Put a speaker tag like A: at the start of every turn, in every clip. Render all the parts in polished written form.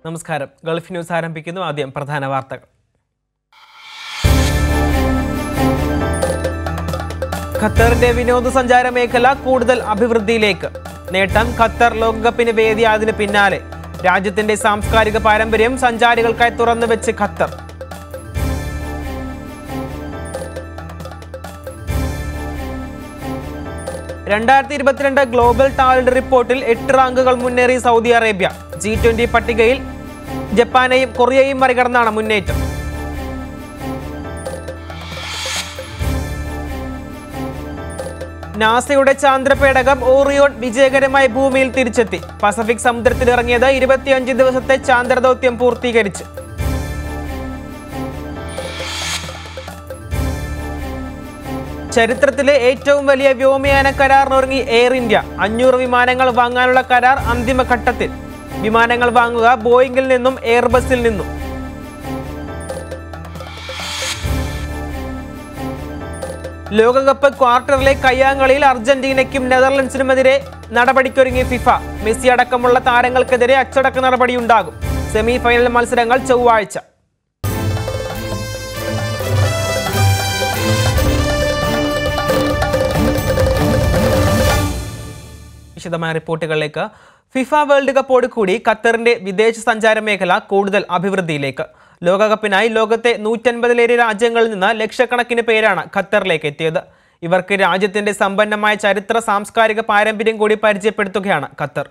A: നമസ്കാരം. Gulf news ആരംഭിക്കുന്നു. ആദ്യം പ്രധാന വാർത്തകൾ. ഖത്തറിന്റെ വിനോദസഞ്ചാര മേഖല കൂടുതൽ അഭിവൃദ്ധിയിലേക്ക്. നേട്ടം ഖത്തർ ലോകകപ്പിന് വേദിയായതിനു പിന്നാലെ രാജ്യത്തിന്റെ സാംസ്കാരിക പാരമ്പര്യം സഞ്ചാരികൾക്കായി തുറന്നുവെച്ച് ഖത്തർ. ഗ്ലോബൽ ടാലന്റ് റിപ്പോർട്ടിൽ 8 റാങ്കുകൾ മുന്നേറി സൗദി അറേബ്യ. G20 പട്ടികയിൽ ജപ്പാനെയും കൊറിയയും മറികടന്നാണ് മുന്നേറ്റം. നാസയുടെ ചാന്ദ്രപേടകം ഓറിയോൺ വിജയകരമായി ഭൂമിയിൽ തിരിച്ചെത്തി. പസഫിക് സമുദ്രത്തിലിറങ്ങിയത് 25 ദിവസത്തെ ചാന്ദ്രദൗത്യം പൂർത്തീകരിച്ചു. ചരിത്രത്തിലെ ഏറ്റവും വലിയ വ്യോമയാന കരാറിനൊരുങ്ങി എയർ ഇന്ത്യ. 500 വിമാനങ്ങൾ വാങ്ങാനുള്ള കരാർ അന്തിമഘട്ടത്തിൽ. വിമാനങ്ങൾ വാങ്ങുക ബോയിങ്ങിൽ നിന്നും എയർബസിൽ നിന്നും. ലോകകപ്പ് ക്വാർട്ടറിലെ കയ്യാങ്കളിയിൽ അർജന്റീനയ്ക്കും നെതർലൻഡ്സിനുമെതിരെ നടപടിക്കൊരുങ്ങി ഫിഫ. മെസ്സി അടക്കമുള്ള താരങ്ങൾക്കെതിരെ അച്ചടക്ക നടപടിയുണ്ടാകും. സെമി ഫൈനൽ മത്സരങ്ങൾ ചൊവ്വാഴ്ച. വിശദമായ റിപ്പോർട്ടുകളിലേക്ക്. ഫിഫ വേൾഡ് കപ്പോട് കൂടി ഖത്തറിന്റെ വിദേശ സഞ്ചാര മേഖല കൂടുതൽ അഭിവൃദ്ധിയിലേക്ക്. ലോകകപ്പിനായി ലോകത്തെ 150ലേറെ രാജ്യങ്ങളിൽ നിന്ന് ലക്ഷക്കണക്കിന് പേരാണ് ഖത്തറിലേക്ക് എത്തിയത്. ഇവർക്ക് രാജ്യത്തിന്റെ സമ്പന്നമായ ചരിത്ര സാംസ്കാരിക പാരമ്പര്യം കൂടി പരിചയപ്പെടുത്തുകയാണ് ഖത്തർ.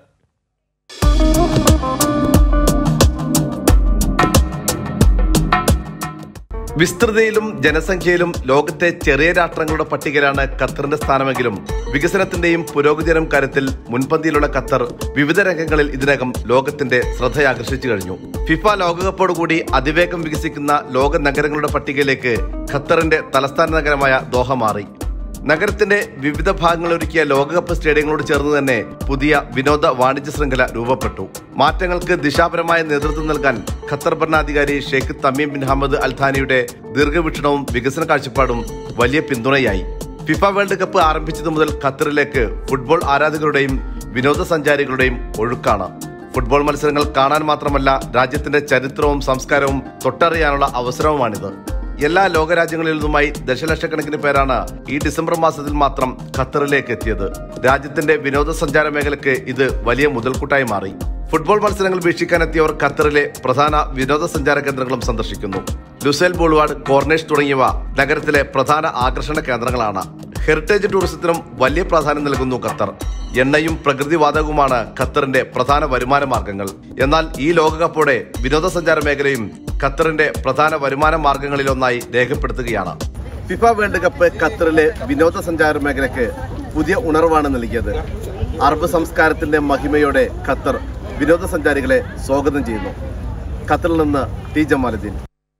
B: വിസ്തൃതിയിലും ജനസംഖ്യയിലും ലോകത്തെ ചെറിയ രാഷ്ട്രങ്ങളുടെ പട്ടികയിലാണ് ഖത്തറിന്റെ സ്ഥാനമെങ്കിലും വികസനത്തിന്റെയും പുരോഗതിയുടെയും കാര്യത്തിൽ മുൻപന്തിയിലുള്ള ഖത്തർ വിവിധ രംഗങ്ങളിൽ ഇതിനകം ലോകത്തിന്റെ ശ്രദ്ധയാകർഷിച്ചു കഴിഞ്ഞു. ഫിഫ ലോകകപ്പോടുകൂടി അതിവേഗം വികസിക്കുന്ന ലോക നഗരങ്ങളുടെ പട്ടികയിലേക്ക് ഖത്തറിന്റെ തലസ്ഥാന നഗരമായ ദോഹ മാറി. നഗരത്തിന്റെ വിവിധ ഭാഗങ്ങളൊരുക്കിയ ലോകകപ്പ് സ്റ്റേഡിയങ്ങളോട് ചേർന്ന് തന്നെ പുതിയ വിനോദ വാണിജ്യ ശൃംഖല രൂപപ്പെട്ടു. മാറ്റങ്ങൾക്ക് ദിശാപരമായ നേതൃത്വം നൽകാൻ ഖത്തർ ഭരണാധികാരി Sheikh Tamim bin Hamad Al ഥാനിയുടെ ദീർഘവീക്ഷണവും വികസന കാഴ്ചപ്പാടും വലിയ പിന്തുണയായി. ഫിഫ വേൾഡ് കപ്പ് ആരംഭിച്ചതു മുതൽ ഖത്തറിലേക്ക് ഫുട്ബോൾ ആരാധകരുടെയും വിനോദസഞ്ചാരികളുടെയും ഒഴുക്കാണ്. ഫുട്ബോൾ മത്സരങ്ങൾ കാണാൻ മാത്രമല്ല, രാജ്യത്തിന്റെ ചരിത്രവും സംസ്കാരവും തൊട്ടറിയാനുള്ള അവസരവുമാണിത്. എല്ലാ ലോകരാജ്യങ്ങളിൽ നിന്നുമായി ദശലക്ഷക്കണക്കിന് പേരാണ് ഈ ഡിസംബർ മാസത്തിൽ മാത്രം ഖത്തറിലേക്ക് എത്തിയത്. രാജ്യത്തിന്റെ വിനോദസഞ്ചാര മേഖലയ്ക്ക് ഇത് വലിയ മുതൽക്കൂട്ടായി മാറി. ഫുട്ബോൾ മത്സരങ്ങൾ വീക്ഷിക്കാനെത്തിയവർ ഖത്തറിലെ പ്രധാന വിനോദസഞ്ചാര കേന്ദ്രങ്ങളും സന്ദർശിക്കുന്നു. ലുസൈൽ ബോൾവാർഡ്, കോർണേഷ് തുടങ്ങിയവ നഗരത്തിലെ പ്രധാന ആകർഷണ കേന്ദ്രങ്ങളാണ്. ഹെറിറ്റേജ് ടൂറിസത്തിനും വലിയ പ്രാധാന്യം നൽകുന്നു ഖത്തർ. എണ്ണയും പ്രകൃതിവാതകവുമാണ് ഖത്തറിന്റെ പ്രധാന വരുമാന മാർഗങ്ങൾ. എന്നാൽ ഈ ലോകകപ്പോടെ വിനോദസഞ്ചാര മേഖലയും ഖത്തറിന്റെ പ്രധാന വരുമാന മാർഗങ്ങളിലൊന്നായി രേഖപ്പെടുത്തുകയാണ്. ഫിഫ വേൾഡ് കപ്പ് ഖത്തറിലെ വിനോദസഞ്ചാര മേഖലയ്ക്ക് പുതിയ ഉണർവാണ് നൽകിയത്. അറബ് സംസ്കാരത്തിന്റെ മഹിമയോടെ ഖത്തർ വിനോദസഞ്ചാരികളെ സ്വാഗതം ചെയ്യുന്നു. ഖത്തറിൽ നിന്ന് ടി ജമാലുദ്ദീൻ.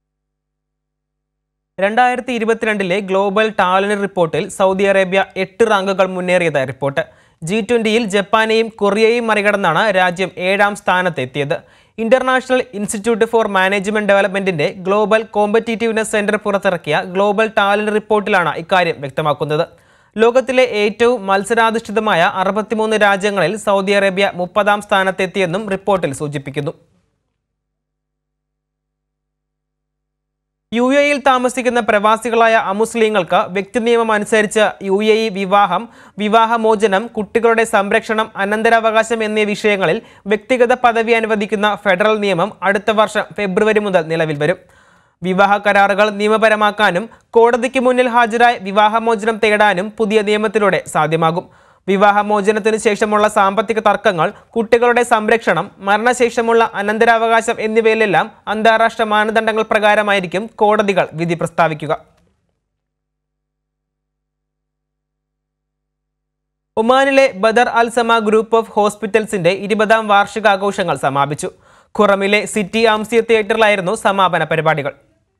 A: 2022 ഗ്ലോബൽ ടാലന്റ് റിപ്പോർട്ടിൽ സൗദി അറേബ്യ 8 റാങ്കുകൾ മുന്നേറിയതായി റിപ്പോർട്ട്. G20 ജപ്പാനെയും കൊറിയയും മറികടന്നാണ് രാജ്യം 7ാം സ്ഥാനത്തെത്തിയത്. ഇന്റർനാഷണൽ ഇൻസ്റ്റിറ്റ്യൂട്ട് ഫോർ മാനേജ്മെന്റ് ഡെവലപ്മെന്റിന്റെ ഗ്ലോബൽ കോമ്പറ്റീറ്റീവ്നെസ് സെന്റർ പുറത്തിറക്കിയ ഗ്ലോബൽ ടാലന്റ് റിപ്പോർട്ടിലാണ് ഇക്കാര്യം വ്യക്തമാക്കുന്നത്. ലോകത്തിലെ ഏറ്റവും മത്സരാധിഷ്ഠിതമായ 63 രാജ്യങ്ങളിൽ സൗദി അറേബ്യ 30ാം സ്ഥാനത്തെത്തിയെന്നും റിപ്പോർട്ടിൽ സൂചിപ്പിക്കുന്നു. UAE താമസിക്കുന്ന പ്രവാസികളായ അമുസ്ലിങ്ങൾക്ക് വ്യക്തിനിയമം അനുസരിച്ച് UAE വിവാഹം, വിവാഹമോചനം, കുട്ടികളുടെ സംരക്ഷണം, അനന്തരാവകാശം എന്നീ വിഷയങ്ങളിൽ വ്യക്തിഗത പദവി അനുവദിക്കുന്ന ഫെഡറൽ നിയമം അടുത്ത വർഷം ഫെബ്രുവരി മുതൽ നിലവിൽ വരും. വിവാഹ കരാറുകൾ നിയമപരമാക്കാനും കോടതിക്ക് മുന്നിൽ ഹാജരായി വിവാഹമോചനം തേടാനും പുതിയ നിയമത്തിലൂടെ സാധ്യമാകും. വിവാഹമോചനത്തിനു ശേഷമുള്ള സാമ്പത്തിക തർക്കങ്ങൾ, കുട്ടികളുടെ സംരക്ഷണം, മരണശേഷമുള്ള അനന്തരാവകാശം എന്നിവയിലെല്ലാം അന്താരാഷ്ട്ര മാനദണ്ഡങ്ങൾ പ്രകാരമായിരിക്കും കോടതികൾ വിധി പ്രസ്താവിക്കുക. ഒമാനിലെ ബദർ അൽ സമ ഗ്രൂപ്പ് ഓഫ് ഹോസ്പിറ്റൽസിന്റെ 20ാം വാർഷികാഘോഷങ്ങൾ സമാപിച്ചു. ഖുറമിലെ സിറ്റി ആംസിയ തിയേറ്ററിലായിരുന്നു സമാപന പരിപാടികൾ.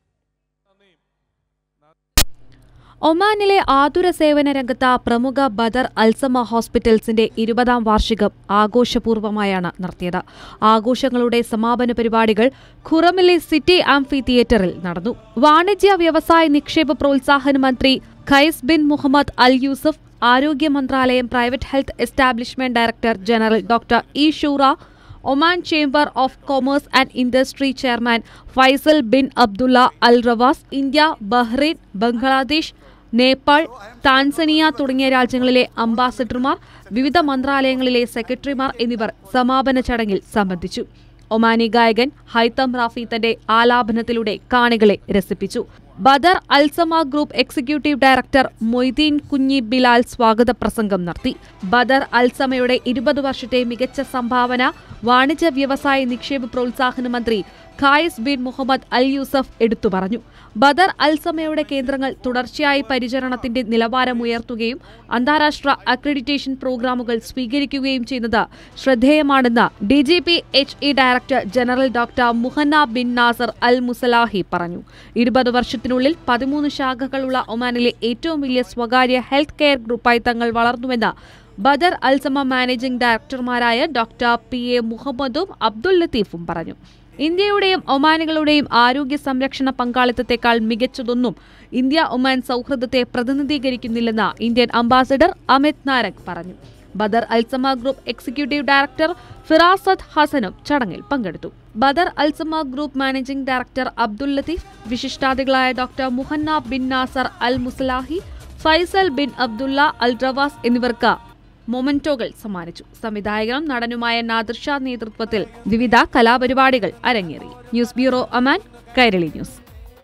C: ഒമാനിലെ ആതുര സേവന രംഗത്ത് പ്രമുഖ ബദർ അൽസമ ഹോസ്പിറ്റൽസിന്റെ 20ാം വാർഷികം ആഘോഷപൂർവ്വമായാണ് നടത്തിയത്. ആഘോഷങ്ങളുടെ സമാപന പരിപാടികൾ ഖുറമിലെ സിറ്റി ആംഫി തിയേറ്ററിൽ നടന്നു. വാണിജ്യ വ്യവസായ നിക്ഷേപ പ്രോത്സാഹന മന്ത്രി Qais bin Mohammed Al Yousef, ആരോഗ്യ മന്ത്രാലയം private health establishment director general doctor E Shura, Oman chamber of commerce and industry chairman Faisal bin Abdullah Al Rawas, India, Bahrain, Bangladesh, Nepal, Tanzania തുടങ്ങിയ രാജ്യങ്ങളിലെ അംബാസഡർമാർ, വിവിധ മന്ത്രാലയങ്ങളിലെ സെക്രട്ടറിമാർ എന്നിവർ സമാപന ചടങ്ങിൽ സംബന്ധിച്ചു. ഒമാനി ഗായകൻ ഹൈത്തം റാഫി തന്റെ ആലാപനത്തിലൂടെ കാണികളെ രസിപ്പിച്ചു. Badr Al Sama group executive director Moideen Kunhi Bilal സ്വാഗത പ്രസംഗം നടത്തി. ബദർ അൽസമയുടെ 20 വർഷത്തെ മികച്ച സംഭാവന വാണിജ്യ വ്യവസായ നിക്ഷേപ പ്രോത്സാഹന മന്ത്രി Qais bin Mohammed Al Yousef എടുത്തു പറഞ്ഞു. ബദർ അൽസമയുടെ കേന്ദ്രങ്ങൾ തുടർച്ചയായി പരിചരണത്തിന്റെ നിലവാരം ഉയർത്തുകയും അന്താരാഷ്ട്ര അക്രഡിറ്റേഷൻ പ്രോഗ്രാമുകൾ സ്വീകരിക്കുകയും ചെയ്യുന്നത് ശ്രദ്ധേയമാണെന്ന് DGP HE director general doctor Muhanna bin Nasser Al Musalahi പറഞ്ഞു. 20 വർഷത്തിനുള്ളിൽ 13 ശാഖകളുള്ള ഒമാനിലെ ഏറ്റവും വലിയ സ്വകാര്യ ഹെൽത്ത് കെയർ ഗ്രൂപ്പായി തങ്ങൾ വളർന്നുവെന്ന് ബദർ അൽസമ മാനേജിംഗ് ഡയറക്ടർമാരായ ഡോക്ടർ PA മുഹമ്മദും അബ്ദുൽ ലത്തീഫും പറഞ്ഞു. ഇന്ത്യയുടെയും ഒമാനികളുടെയും ആരോഗ്യ സംരക്ഷണ പങ്കാളിത്തത്തെക്കാൾ മികച്ചതൊന്നും ഇന്ത്യ ഒമാൻ സൗഹൃദത്തെ പ്രതിനിധീകരിക്കുന്നില്ലെന്ന് ഇന്ത്യൻ അംബാസഡർ അമിത് നാരക് പറഞ്ഞു. Badr Al Sama group executive director Firasath ഹസനും ചടങ്ങിൽ പങ്കെടുത്തു. Badr Al Sama group managing director Abdul Latheef, വിശിഷ്ടാതിഥികളായ doctor Muhanna bin Nasser Al Musalahi, Faisal bin Abdullah Al Rawas എന്നിവർക്ക് മൊമെന്റോകൾ സമ്മാനിച്ചു. സംവിധായകനും നടനുമായ നാദിർ ഷാ നേതൃത്വത്തിൽ വിവിധ കലാപരിപാടികൾ അരങ്ങേറി. News bureau, Oman. Kairali news.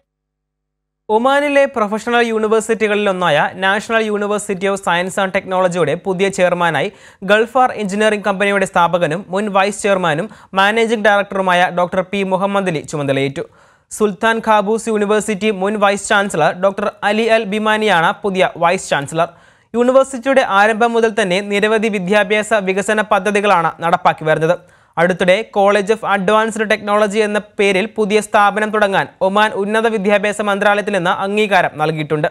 A: ഒമാനിലെ പ്രൊഫഷണൽ യൂണിവേഴ്സിറ്റികളിലൊന്നായ national university of science and ടെക്നോളജിയുടെ പുതിയ ചെയർമാനായി ഗൾഫാർ എഞ്ചിനീയറിംഗ് കമ്പനിയുടെ സ്ഥാപകനും മുൻ വൈസ് ചെയർമാനും മാനേജിംഗ് ഡയറക്ടറുമായ ഡോക്ടർ P. മുഹമ്മദ് അലി ചുമതലയേറ്റു. സുൽത്താൻ ഖാബൂസ് യൂണിവേഴ്സിറ്റി മുൻ vice chancellor doctor Ali Al ബിമാനിയാണ് പുതിയ വൈസ് ചാൻസലർ. യൂണിവേഴ്സിറ്റിയുടെ ആരംഭം മുതൽ തന്നെ നിരവധി വിദ്യാഭ്യാസ വികസന പദ്ധതികളാണ് നടപ്പാക്കി വരുന്നത്. അടുത്തിടെ കോളേജ് ഓഫ് അഡ്വാൻസ്ഡ് ടെക്നോളജി എന്ന പേരിൽ പുതിയ സ്ഥാപനം തുടങ്ങാൻ ഒമാൻ ഉന്നത വിദ്യാഭ്യാസ മന്ത്രാലയത്തിൽ നിന്ന് അംഗീകാരം നൽകിയിട്ടുണ്ട്.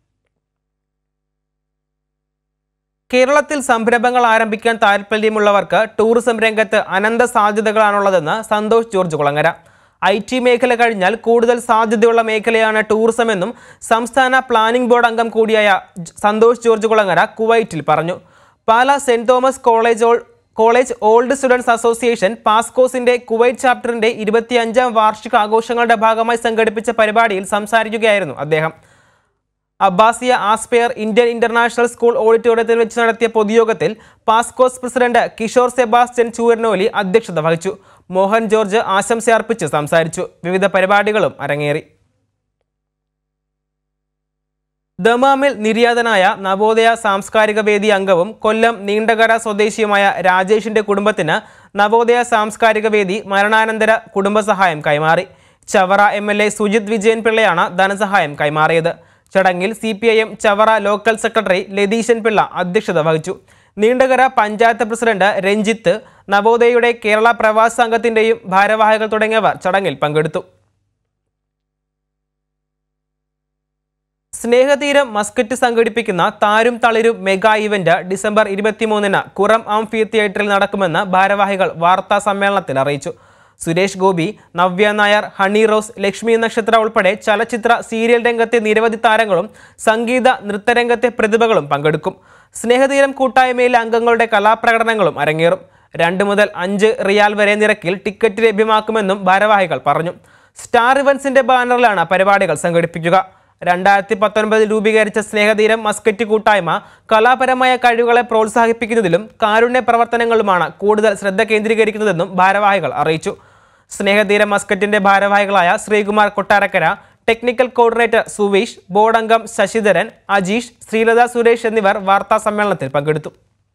A: കേരളത്തിൽ സംരംഭങ്ങൾ ആരംഭിക്കാൻ താൽപ്പര്യമുള്ളവർക്ക് ടൂറിസം രംഗത്ത് അനന്ത സാധ്യതകളാണുള്ളതെന്ന് സന്തോഷ് ജോർജ് കുളങ്ങര. IT മേഖല കഴിഞ്ഞാൽ കൂടുതൽ സാധ്യതയുള്ള മേഖലയാണ് ടൂറിസമെന്നും സംസ്ഥാന പ്ലാനിംഗ് ബോർഡ് അംഗം കൂടിയായ സന്തോഷ് ജോർജ് കുളങ്ങര കുവൈറ്റിൽ പറഞ്ഞു. Pala Saint Thomas college old students association പാസ്കോസിന്റെ കുവൈറ്റ് ചാപ്റ്ററിന്റെ 25ാം വാർഷിക ആഘോഷങ്ങളുടെ ഭാഗമായി സംഘടിപ്പിച്ച പരിപാടിയിൽ സംസാരിക്കുകയായിരുന്നു അദ്ദേഹം. Abbasiya Aspire Indian international school ഓഡിറ്റോറിയത്തിൽ വെച്ച് നടത്തിയ പൊതുയോഗത്തിൽ പാസ്കോസ് പ്രസിഡന്റ് കിഷോർ സെബാസ്റ്റ്യൻ ചൂരനോലി അധ്യക്ഷത വഹിച്ചു. മോഹൻ ജോർജ് ആശംസയർപ്പിച്ച് സംസാരിച്ചു. വിവിധ പരിപാടികളും അരങ്ങേറി. ദമാമിൽ നിര്യാതനായ നവോദയ സാംസ്കാരിക വേദി അംഗവും കൊല്ലം നീണ്ടകര സ്വദേശിയുമായ രാജേഷിന്റെ കുടുംബത്തിന് നവോദയ സാംസ്കാരിക വേദി മരണാനന്തര കുടുംബസഹായം കൈമാറി. ചവറ MLA സുജിത് വിജയൻ പിള്ളയാണ് ധനസഹായം കൈമാറിയത്. ചടങ്ങിൽ CPIM Chavara local secretary Latheesan Pillai അധ്യക്ഷത വഹിച്ചു. നീണ്ടകര പഞ്ചായത്ത് പ്രസിഡന്റ് രഞ്ജിത്ത്, നവോദയയുടെ കേരള പ്രവാസി സംഘത്തിന്റെയും ഭാരവാഹികൾ തുടങ്ങിയവർ ചടങ്ങിൽ പങ്കെടുത്തു. സ്നേഹതീരം മസ്കറ്റ് സംഘടിപ്പിക്കുന്ന താരും തളിരും മെഗാ ഇവന്റ് ഡിസംബർ 23-ന് കുറം ആംഫി തിയേറ്ററിൽ നടക്കുമെന്ന് ഭാരവാഹികൾ വാർത്താ സമ്മേളനത്തിൽ അറിയിച്ചു. സുരേഷ് ഗോപി, നവ്യ നായർ, ഹണി റോസ്, ലക്ഷ്മി നക്ഷത്ര ഉൾപ്പെടെ ചലച്ചിത്ര സീരിയൽ രംഗത്തെ നിരവധി താരങ്ങളും സംഗീത നൃത്തരംഗത്തെ പ്രതിഭകളും പങ്കെടുക്കും. സ്നേഹതീരം കൂട്ടായ്മയിലെ അംഗങ്ങളുടെ കലാപ്രകടനങ്ങളും അരങ്ങേറും. 2 മുതൽ 5 റിയാൽ വരെ നിരക്കിൽ ടിക്കറ്റ് ലഭ്യമാക്കുമെന്നും ഭാരവാഹികൾ പറഞ്ഞു. സ്റ്റാർ ഇവന്റ്സിന്റെ ബാനറിലാണ് പരിപാടികൾ സംഘടിപ്പിക്കുക. 2019 രൂപീകരിച്ച സ്നേഹതീരം മസ്കറ്റ് കൂട്ടായ്മ കലാപരമായ കഴിവുകളെ പ്രോത്സാഹിപ്പിക്കുന്നതിലും കാരുണ്യ പ്രവർത്തനങ്ങളുമാണ് കൂടുതൽ ശ്രദ്ധ കേന്ദ്രീകരിക്കുന്നതെന്നും ഭാരവാഹികൾ അറിയിച്ചു. സ്നേഹതീരം മസ്കറ്റിന്റെ ഭാരവാഹികളായ Sreekumar Kottarakkara, technical coordinator Suveesh, board അംഗം ശശിധരൻ, അജീഷ്, ശ്രീലത സുരേഷ് എന്നിവർ വാർത്താ സമ്മേളനത്തിൽ പങ്കെടുത്തു.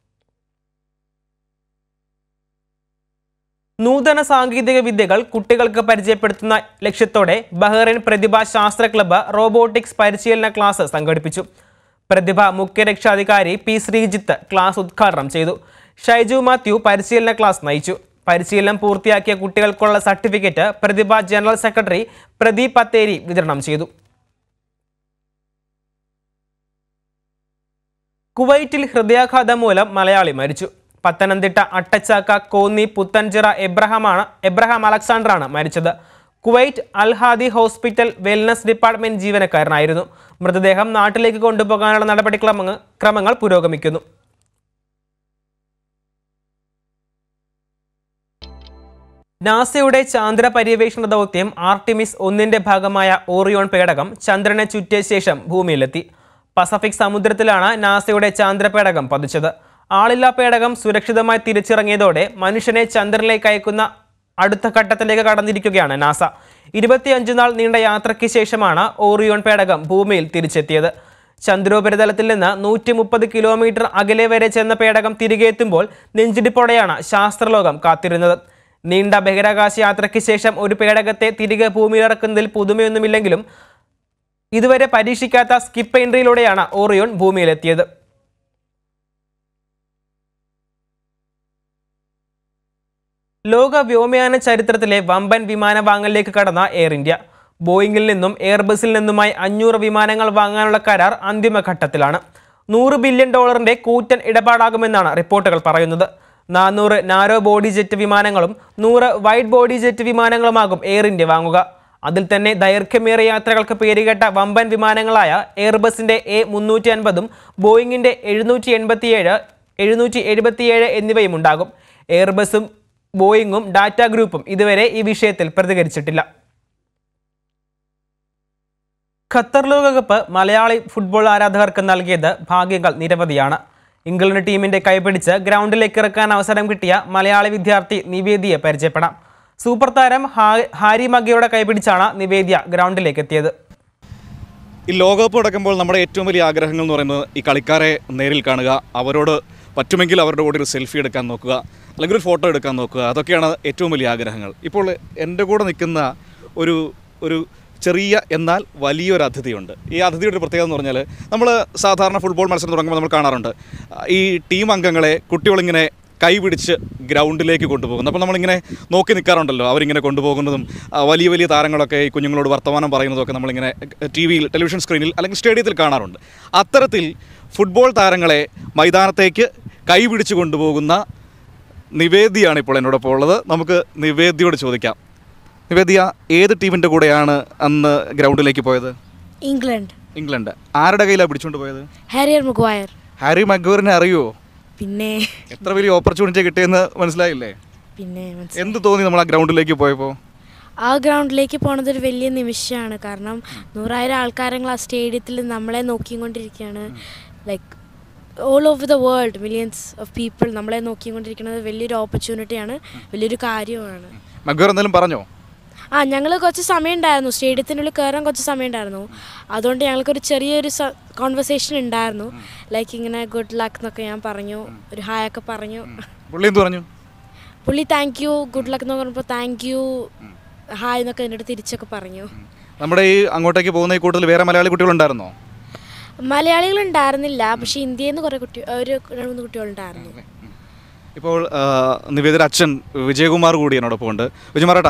A: നൂതന സാങ്കേതിക വിദ്യകൾ കുട്ടികൾക്ക് പരിചയപ്പെടുത്തുന്ന ലക്ഷ്യത്തോടെ ബഹ്റൈൻ പ്രതിഭ ശാസ്ത്ര ക്ലബ്ബ് റോബോട്ടിക്സ് പരിശീലന ക്ലാസ് സംഘടിപ്പിച്ചു. പ്രതിഭ മുഖ്യ രക്ഷാധികാരി P. ശ്രീജിത്ത് ക്ലാസ് ഉദ്ഘാടനം ചെയ്തു. ഷൈജു മാത്യു പരിശീലന ക്ലാസ് നയിച്ചു. പരിശീലനം പൂർത്തിയാക്കിയ കുട്ടികൾക്കുള്ള certificate Prathibha general secretary Pradeep Patheri വിതരണം ചെയ്തു. കുവൈറ്റിൽ ഹൃദയാഘാതം മൂലം മലയാളി മരിച്ചു. പത്തനംതിട്ട അട്ടച്ചാക്ക കോന്നി പുത്തൻചിറ എബ്രഹാം അലക്സാണ്ടറാണ് മരിച്ചത്. Kuwait Al Hadi hospital wellness department ജീവനക്കാരനായിരുന്നു. മൃതദേഹം നാട്ടിലേക്ക് കൊണ്ടുപോകാനുള്ള നടപടിക്രമങ്ങൾ പുരോഗമിക്കുന്നു. നാസയുടെ ചാന്ദ്ര പര്യവേഷണ ദൗത്യം ആർട്ടിമിസ് 1 ഭാഗമായ ഓറിയോൺ പേടകം ചന്ദ്രനെ ചുറ്റിയ ശേഷം ഭൂമിയിലെത്തി. പസഫിക് സമുദ്രത്തിലാണ് നാസയുടെ ചാന്ദ്രപേടകം പതിച്ചത്. ആളില്ലാ പേടകം സുരക്ഷിതമായി തിരിച്ചിറങ്ങിയതോടെ മനുഷ്യനെ ചന്ദ്രനിലേക്ക് അയക്കുന്ന അടുത്ത ഘട്ടത്തിലേക്ക് കടന്നിരിക്കുകയാണ് നാസ. 25 നാൾ നീണ്ട യാത്രയ്ക്ക് ശേഷമാണ് ഓറിയോൺ പേടകം ഭൂമിയിൽ തിരിച്ചെത്തിയത്. ചന്ദ്രോപരിതലത്തിൽ നിന്ന് 130 കിലോമീറ്റർ അകലെ വരെ ചെന്ന പേടകം തിരികെ എത്തുമ്പോൾ നെഞ്ചിടിപ്പോടെയാണ് ശാസ്ത്രലോകം കാത്തിരുന്നത്. നീണ്ട ബഹിരാകാശ യാത്രയ്ക്ക് ശേഷം ഒരു പേടകത്തെ തിരികെ ഭൂമിയിലിറക്കുന്നതിൽ പുതുമയൊന്നുമില്ലെങ്കിലും ഇതുവരെ പരീക്ഷിക്കാത്ത സ്കിപ്പ് എൻട്രിയിലൂടെയാണ് ഓറിയോൺ ഭൂമിയിലെത്തിയത്. ലോക വ്യോമയാന ചരിത്രത്തിലെ വമ്പൻ വിമാന വാങ്ങലിലേക്ക് കടന്ന എയർ ഇന്ത്യ. ബോയിങ്ങിൽ നിന്നും എയർബസിൽ നിന്നുമായി 500 വിമാനങ്ങൾ വാങ്ങാനുള്ള കരാർ അന്തിമഘട്ടത്തിലാണ്. $100 ബില്യൺ കൂറ്റൻ ഇടപാടാകുമെന്നാണ് റിപ്പോർട്ടുകൾ പറയുന്നത്. 400 നാരോ ബോഡി ജെറ്റ് വിമാനങ്ങളും 100 വൈഡ് ബോഡി ജെറ്റ് വിമാനങ്ങളുമാകും എയർ ഇന്ത്യ വാങ്ങുക. അതിൽ തന്നെ ദൈർഘ്യമേറിയ യാത്രകൾക്ക് പേരുകേട്ട വമ്പൻ വിമാനങ്ങളായ എയർബസിന്റെ A350ഉം ബോയിങ്ങിന്റെ 787, 777 എന്നിവയും ഉണ്ടാകും. എയർബസും ബോയിങ്ങും ടാറ്റ ഗ്രൂപ്പും ഇതുവരെ ഈ വിഷയത്തിൽ പ്രതികരിച്ചിട്ടില്ല. ഖത്തർ ലോകകപ്പ് മലയാളി ഫുട്ബോൾ ആരാധകർക്ക് നൽകിയത് ഭാഗ്യങ്ങൾ നിരവധിയാണ്. ഇംഗ്ലണ്ട് ടീമിന്റെ കൈപിടിച്ച് ഗ്രൗണ്ടിലേക്ക് ഇറക്കാൻ അവസരം കിട്ടിയ മലയാളി വിദ്യാർത്ഥി നിവേദിയെ പരിചയപ്പെടാം. സൂപ്പർ താരം ഹാരി മഗയുടെ കൈപിടിച്ചാണ് നിവേദ്യ ഗ്രൗണ്ടിലേക്ക് എത്തിയത്.
D: ഈ ലോകകപ്പ് നടക്കുമ്പോൾ നമ്മുടെ ഏറ്റവും വലിയ ആഗ്രഹങ്ങൾ എന്ന് പറയുന്നത് ഈ കളിക്കാരെ നേരിൽ കാണുക, അവരോട് പറ്റുമെങ്കിൽ അവരുടെ കൂടെ ഒരു സെൽഫി എടുക്കാൻ നോക്കുക, അല്ലെങ്കിൽ ഒരു ഫോട്ടോ എടുക്കാൻ നോക്കുക. അതൊക്കെയാണ് ഏറ്റവും വലിയ ആഗ്രഹങ്ങൾ. ഇപ്പോൾ എൻ്റെ കൂടെ നിൽക്കുന്ന ഒരു ചെറിയ എന്നാൽ വലിയൊരു അതിഥിയുണ്ട്. ഈ അതിഥിയുടെ ഒരു പ്രത്യേകത എന്ന് പറഞ്ഞാൽ നമ്മൾ സാധാരണ ഫുട്ബോൾ മത്സരം തുടങ്ങുമ്പോൾ നമ്മൾ കാണാറുണ്ട് ഈ ടീം അംഗങ്ങളെ കുട്ടികളിങ്ങനെ കൈപിടിച്ച് ഗ്രൗണ്ടിലേക്ക് കൊണ്ടുപോകുന്നു. അപ്പോൾ നമ്മളിങ്ങനെ നോക്കി നിൽക്കാറുണ്ടല്ലോ, അവരിങ്ങനെ കൊണ്ടുപോകുന്നതും വലിയ വലിയ താരങ്ങളൊക്കെ ഈ കുഞ്ഞുങ്ങളോട് വർത്തമാനം പറയുന്നതൊക്കെ നമ്മളിങ്ങനെ ടെലിവിഷൻ സ്ക്രീനിൽ അല്ലെങ്കിൽ സ്റ്റേഡിയത്തിൽ കാണാറുണ്ട്. അത്തരത്തിൽ ഫുട്ബോൾ താരങ്ങളെ മൈതാനത്തേക്ക് കൈപിടിച്ച് കൊണ്ടുപോകുന്ന നിവേദിയാണ് ഇപ്പോൾ എന്നോടൊപ്പം ഉള്ളത്. നമുക്ക് നിവേദിയോട് ചോദിക്കാം. നിവേദിയ, ഏത് ടീമിൻ്റെ കൂടെയാണ് അന്ന് ഗ്രൗണ്ടിലേക്ക് പോയത്? ഇംഗ്ലണ്ട്. ആരുടെ കയ്യിലാണ് പിടിച്ചുകൊണ്ട് പോയത്? ഹാരി മഗ്വയറിനെ അറിയുമോ?
E: പിന്നെ
D: എത്ര വലിയ ഓപ്പർച്യൂണിറ്റി കിട്ടിയെന്ന് മനസ്സിലായില്ലേ?
E: പിന്നെ
D: എന്ത് തോന്നി നമ്മൾ ആ ഗ്രൗണ്ടിലേക്ക് പോയപ്പോൾ?
E: ആ ഗ്രൗണ്ടിലേക്ക് പോണത് ഒരു വലിയ നിമിഷമാണ്. കാരണം 100,000 ആൾക്കാരെങ്കിൽ ആ സ്റ്റേഡിയത്തിൽ നമ്മളെ നോക്കിക്കൊണ്ടിരിക്കുകയാണ്. Like all over the world millions of people നമ്മളെ നോക്കിക്കൊണ്ടിരിക്കുന്നത് വലിയൊരു ഓപ്പർച്യൂണിറ്റിയാണ്, വലിയൊരു കാര്യമാണ്.
D: മഗ്വയർ എന്തെങ്കിലും പറഞ്ഞോ?
E: ഞങ്ങൾ കുറച്ച് സമയം ഉണ്ടായിരുന്നു, സ്റ്റേഡിയത്തിനുള്ളിൽ കയറാൻ കുറച്ച് സമയം ഉണ്ടായിരുന്നു. അതുകൊണ്ട് ഞങ്ങൾക്കൊരു ചെറിയൊരു കോൺവെർസേഷൻ ഉണ്ടായിരുന്നു. ലൈക്ക് ഇങ്ങനെ ഗുഡ് ലക്ക് എന്നൊക്കെ ഞാൻ പറഞ്ഞു, ഒരു ഹായ് ഒക്കെ പറഞ്ഞു.
D: പുള്ളി എന്ത് പറഞ്ഞു?
E: പുള്ളി താങ്ക് യു, ഗുഡ് ലക്ക് എന്ന് പറഞ്ഞപ്പോൾ താങ്ക് യു, ഹായ് എന്നൊക്കെ എൻ്റെ അടുത്ത് തിരിച്ചൊക്കെ പറഞ്ഞു.
D: നമ്മുടെ ഈ അങ്ങോട്ടേക്ക് പോകുന്ന ഈ കൂട്ടത്തിൽ വേറെ മലയാളി കുട്ടികളുണ്ടായിരുന്നോ?
E: മലയാളികളുണ്ടായിരുന്നില്ല, പക്ഷേ ഇന്ത്യയിൽ നിന്ന് കുറേ ഒരു 2-3 കുട്ടികളുണ്ടായിരുന്നു.
D: ഇപ്പോൾ നിവേദിയുടെ അച്ഛൻ വിജയകുമാർ കൂടി എന്നോടൊപ്പം ഉണ്ട്. വിജയകുമാറേട്ടാ,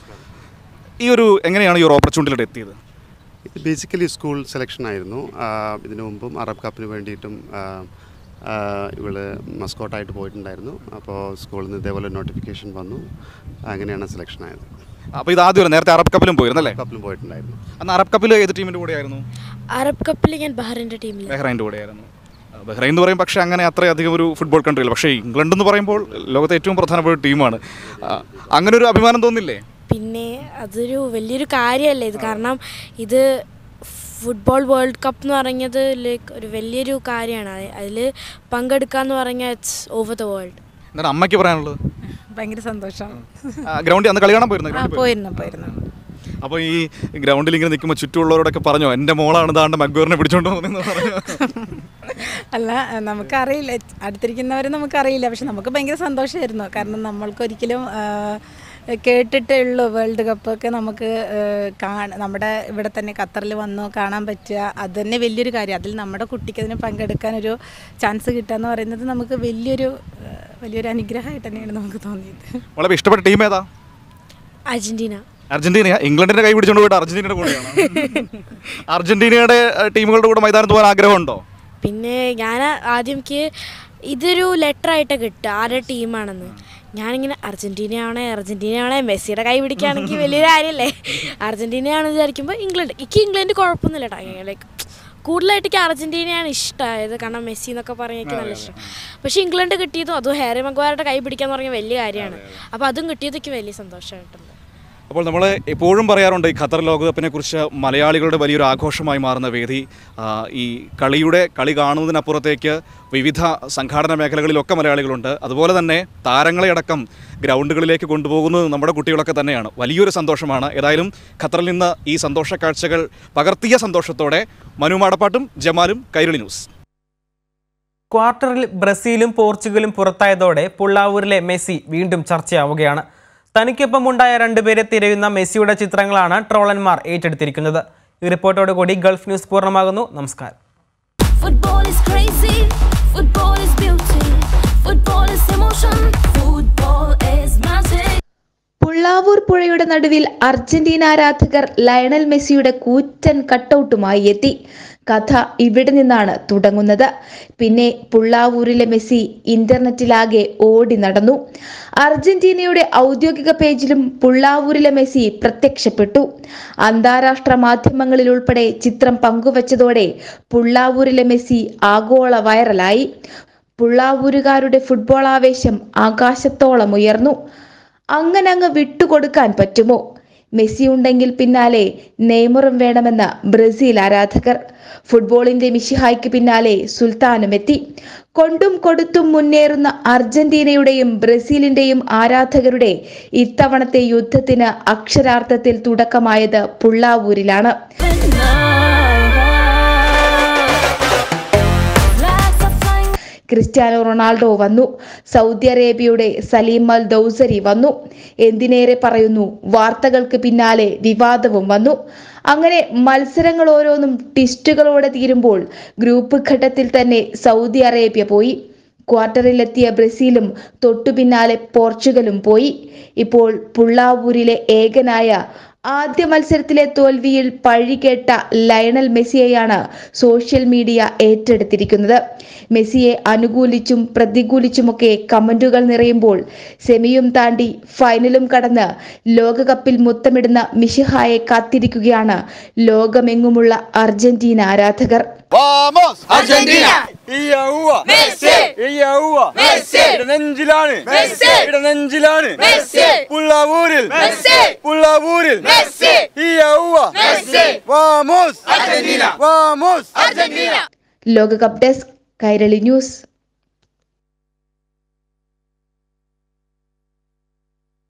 D: എങ്ങനെയാണ് ഈ ഒരു ഓപ്പർച്യൂണിറ്റിയിലോട്ട് എത്തിയത്?
F: ഇത് ബേസിക്കലി സ്കൂൾ സെലക്ഷൻ ആയിരുന്നു. ഇതിനു മുമ്പും അറബ് കപ്പിന് വേണ്ടിയിട്ടും ഇവള് മസ്കോട്ടായിട്ട് പോയിട്ടുണ്ടായിരുന്നു. അപ്പോൾ സ്കൂളിൽ നിന്ന് ഇതേപോലെ നോട്ടിഫിക്കേഷൻ വന്നു, അങ്ങനെയാണ് സെലക്ഷൻ ആയത്.
D: അപ്പോൾ ഇത് ആദ്യം നേരത്തെ അറബ് കപ്പിലും പോയിരുന്നല്ലേ?
F: കപ്പിലും പോയിട്ടുണ്ടായിരുന്നു.
D: അന്ന് അറബ് കപ്പിൽ ഏത് ടീമിൻ്റെ കൂടെ ആയിരുന്നു?
E: അറബ് കപ്പിൽ ഞാൻ ബഹ്റൈൻ്റെ ടീമിൽ.
D: ബഹ്റൈൻ്റെ കൂടെ ആയിരുന്നു. ബഹ്റൈൻ എന്ന് പറയും പക്ഷേ അങ്ങനെ അത്രയധികം ഒരു ഫുട്ബോൾ കൺട്രി അല്ല. പക്ഷേ ഇംഗ്ലണ്ട് എന്ന് പറയുമ്പോൾ ലോകത്തെ ഏറ്റവും പ്രധാനപ്പെട്ട ടീമാണ്. അങ്ങനെ ഒരു അഭിമാനം തോന്നില്ലേ?
E: പിന്നെ അതൊരു വലിയൊരു കാര്യമല്ലേ ഇത്. കാരണം ഇത് ഫുട്ബോൾ വേൾഡ് കപ്പ് എന്ന് പറഞ്ഞത് ലൈക്ക് ഒരു വലിയൊരു കാര്യമാണ്. അതിൽ പങ്കെടുക്കുക എന്ന് പറഞ്ഞാൽ ഇറ്റ്സ് ഓവർ ദ വേൾഡ്.
D: എന്താണ് അമ്മയ്ക്ക് പറയാനുള്ളത്?
G: ഭയങ്കര സന്തോഷം.
D: ഗ്രൗണ്ടിൽ അന്ന് കളി കാണാൻ പോയിരുന്നു. അപ്പോൾ ഈ ഗ്രൗണ്ടിൽ ഇങ്ങനെ നിൽക്കുമ്പോൾ ചുറ്റുമുള്ളവരോടൊക്കെ പറഞ്ഞോ എൻ്റെ മോളാണ് ദാണ്ട് മഗ്വയറിനെ പിടിച്ചോണ്ട് പോകുന്നതെന്ന് പറഞ്ഞു?
G: അല്ല, നമുക്കറിയില്ല, അടുത്തിരിക്കുന്നവരെ നമുക്കറിയില്ല. പക്ഷെ നമുക്ക് ഭയങ്കര സന്തോഷമായിരുന്നു. കാരണം നമ്മൾക്കൊരിക്കലും കേട്ടിട്ടേ ഉള്ളൂ വേൾഡ് കപ്പൊക്കെ നമുക്ക് നമ്മുടെ ഇവിടെ തന്നെ ഖത്തറിൽ വന്നു കാണാൻ പറ്റുക, അത് തന്നെ വലിയൊരു കാര്യം. അതിൽ നമ്മുടെ കുട്ടിക്ക് അതിന് പങ്കെടുക്കാനൊരു ചാൻസ് കിട്ടുക എന്ന് പറയുന്നത് നമുക്ക് വലിയൊരു അനുഗ്രഹമായിട്ട് തന്നെയാണ് നമുക്ക് തോന്നിയത്.
D: വളരെ ഇഷ്ടപ്പെട്ട ടീം ഏതാ?
E: അർജന്റീന.
D: ഇംഗ്ലണ്ടിന്റെ കൈ പിടിച്ചുകൊണ്ട് പോയിട്ട് അർജന്റീനയുടെ കൂടെയാണ്. അർജന്റീനയുടെ ടീമുകളുടെ കൂടെ മൈതാനത്ത് പോകാൻ ആഗ്രഹമുണ്ടോ?
E: പിന്നെ ഞാൻ ആദ്യം ഇതൊരു ലെറ്റർ ആയിട്ട് കിട്ടുക ആരുടെ ടീമാണെന്ന്. ഞാനിങ്ങനെ അർജന്റീനയാണേ മെസ്സിയുടെ കൈ പിടിക്കുകയാണെങ്കിൽ വലിയൊരു കാര്യമല്ലേ. അർജന്റീനയാണെന്ന് വിചാരിക്കുമ്പോൾ ഇംഗ്ലണ്ട് കുഴപ്പമൊന്നുമില്ല കേട്ടോ. ലൈക്ക് കൂടുതലായിട്ട് എനിക്ക് അർജൻറ്റീനയാണ് ഇഷ്ടമായത്, കാരണം മെസ്സി എന്നൊക്കെ പറഞ്ഞാൽ എനിക്ക് നല്ല ഇഷ്ടം. പക്ഷേ ഇംഗ്ലണ്ട് കിട്ടിയതും അതും ഹാരി മഗ്വയറുടെ കൈ പിടിക്കാന്ന് പറഞ്ഞാൽ വലിയ കാര്യമാണ്. അപ്പോൾ അതും കിട്ടിയതൊക്കെ വലിയ സന്തോഷമായിട്ടുണ്ട്.
D: അപ്പോൾ നമ്മൾ എപ്പോഴും പറയാറുണ്ട് ഈ ഖത്തർ ലോകകപ്പിനെ കുറിച്ച് മലയാളികളുടെ വലിയൊരു ആഘോഷമായി മാറുന്ന വേദി. ഈ കളി കാണുന്നതിനപ്പുറത്തേക്ക് വിവിധ സംഘാടന മേഖലകളിലൊക്കെ മലയാളികളുണ്ട്. അതുപോലെ തന്നെ താരങ്ങളെ അടക്കം ഗ്രൗണ്ടുകളിലേക്ക് കൊണ്ടുപോകുന്നത് നമ്മുടെ കുട്ടികളൊക്കെ തന്നെയാണ്. വലിയൊരു സന്തോഷമാണ്. ഏതായാലും ഖത്തറിൽ നിന്ന് ഈ സന്തോഷ കാഴ്ചകൾ പകർത്തിയ സന്തോഷത്തോടെ മനു മാടപ്പാട്ടും ജമാലും, കൈരളി ന്യൂസ്.
A: ക്വാർട്ടറിൽ ബ്രസീലും പോർച്ചുഗലും പുറത്തായതോടെ പുള്ളാവൂരിലെ മെസ്സി വീണ്ടും ചർച്ചയാവുകയാണ്. തനിക്കൊപ്പം ഉണ്ടായ രണ്ടുപേരെ തിരയുന്ന മെസ്സിയുടെ ചിത്രങ്ങളാണ് ട്രോളന്മാർ ഏറ്റെടുത്തിരിക്കുന്നത്. ഈ റിപ്പോർട്ടോടുകൂടി ഗൾഫ് ന്യൂസ് പൂർണ്ണമാകുന്നു. നമസ്കാരം.
H: പുള്ളാവൂർ പുഴയുടെ നടുവിൽ അർജന്റീന ആരാധകർ ലയണൽ മെസ്സിയുടെ കൂറ്റൻ കട്ടൗട്ടുമായി എത്തി. കഥ ഇവിടെ നിന്നാണ് തുടങ്ങുന്നത്. പിന്നെ പുള്ളാവൂരിലെ മെസ്സി ഇന്റർനെറ്റിലാകെ ഓടി നടന്നു. അർജന്റീനയുടെ ഔദ്യോഗിക പേജിലും പുള്ളാവൂരിലെ മെസ്സി പ്രത്യക്ഷപ്പെട്ടു. അന്താരാഷ്ട്ര മാധ്യമങ്ങളിൽ ഉൾപ്പെടെ ചിത്രം പങ്കുവച്ചതോടെ പുള്ളാവൂരിലെ മെസ്സി ആഗോള വൈറലായി. പുള്ളാവൂരുകാരുടെ ഫുട്ബോൾ ആവേശം ആകാശത്തോളം ഉയർന്നു. അങ്ങനങ്ങ് വിട്ടുകൊടുക്കാൻ പറ്റുമോ? മെസ്സി ഉണ്ടെങ്കിൽ പിന്നാലെ നെയ്മറും വേണമെന്ന ബ്രസീൽ ആരാധകർ. ഫുട്ബോളിന്റെ മിശിഹായ്ക്ക് പിന്നാലെ സുൽത്താനും എത്തി. കൊണ്ടും കൊടുത്തും മുന്നേറുന്ന അർജന്റീനയുടെയും ബ്രസീലിന്റെയും ആരാധകരുടെ ഇത്തവണത്തെ യുദ്ധത്തിന് അക്ഷരാർത്ഥത്തിൽ തുടക്കമായത് പുള്ളാവൂരിലാണ്. ക്രിസ്ത്യാനോ റൊണാൾഡോ വന്നു. സൗദി അറേബ്യയുടെ സലീം അൽ ദൗസരി വന്നു. എന്തിനേറെ പറയുന്നു, വാർത്തകൾക്ക് പിന്നാലെ വിവാദവും വന്നു. അങ്ങനെ മത്സരങ്ങൾ ഓരോന്നും ടിസ്റ്റുകളോടെ തീരുമ്പോൾ ഗ്രൂപ്പ് ഘട്ടത്തിൽ തന്നെ സൗദി അറേബ്യ പോയി. ക്വാർട്ടറിലെത്തിയ ബ്രസീലും തൊട്ടു പിന്നാലെ പോർച്ചുഗലും പോയി. ഇപ്പോൾ പുള്ളാവൂരിലെ ഏകനായ ആദ്യ മത്സരത്തിലെ തോൽവിയിൽ പഴികേട്ട ലയണൽ മെസ്സിയെയാണ് സോഷ്യൽ മീഡിയ ഏറ്റെടുത്തിരിക്കുന്നത്. മെസ്സിയെ അനുകൂലിച്ചും പ്രതികൂലിച്ചുമൊക്കെ കമന്റുകൾ നിറയുമ്പോൾ സെമിയും താണ്ടി ഫൈനലും കടന്ന് ലോകകപ്പിൽ മുത്തമിടുന്ന മിശിഹായെ കാത്തിരിക്കുകയാണ് ലോകമെങ്ങുമുള്ള അർജന്റീന ആരാധകർ.
I: Vamos Argentina! Messi! Messi! നെഞ്ചിലാണ് മെസ്സി! നെഞ്ചിലാണ് മെസ്സി! പുള്ളാവൂരിൽ മെസ്സി! പുള്ളാവൂരിൽ Messi! Messi! Vamos Argentina! Vamos Argentina!
H: ലോകകപ്പ് ഡെസ്ക്, കൈരളി ന്യൂസ്.